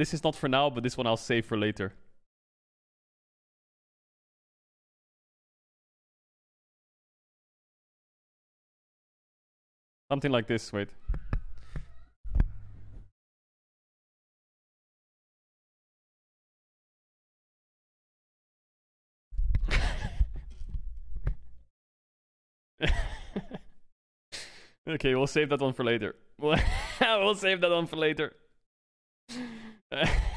this is not for now, but this one I'll save for later. Something like this, wait. Okay, we'll save that one for later. We'll save that one for later.